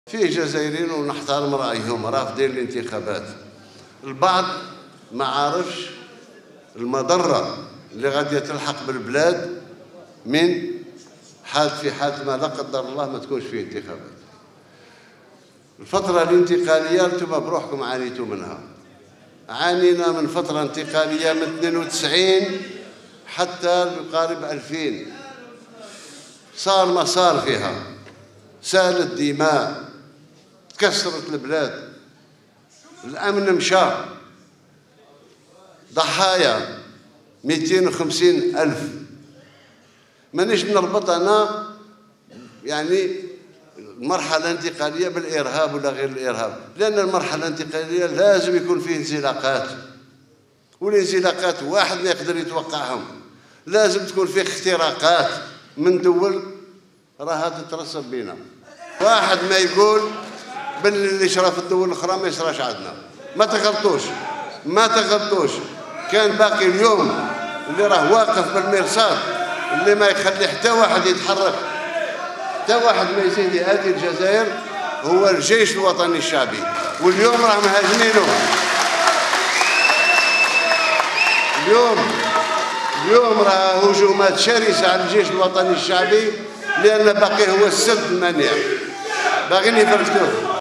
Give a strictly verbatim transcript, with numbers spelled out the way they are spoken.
فيه جزائريين ونحترم رأيهم رافضين الانتخابات. البعض ما عارفش المضرة اللي غادية تلحق بالبلاد من حال في حال ما لا قدر الله ما تكونش فيه انتخابات. الفترة الانتقالية انتم بروحكم عانيتوا منها. عانينا من فترة انتقالية من اثنين وتسعين حتى يقارب ألفين. صار ما صار فيها، سالت دماء، تكسرت البلاد، الأمن مشى، ضحايا مئتين وخمسين ألف. مانيش نربط أنا يعني المرحلة الانتقالية بالإرهاب ولا غير الإرهاب، لأن المرحلة الانتقالية لازم يكون فيه انزلاقات، والانزلاقات واحد ما يقدر يتوقعهم. لازم تكون فيه اختراقات من دول راها تترسب بينا. واحد ما يقول باللي اللي يشرى في الدول الأخرى ما يشراش عندنا. ما تغلطوش ما تغلطوش. كان باقي اليوم اللي راه واقف بالمرصاد اللي ما يخلي حتى واحد يتحرك، حتى واحد ما يزيد يأذي الجزائر، هو الجيش الوطني الشعبي. واليوم راه مهاجمينه. اليوم اليوم راه هجومات شرسة على الجيش الوطني الشعبي، لأن باقي هو السد المانع، باغيين يفركتوه.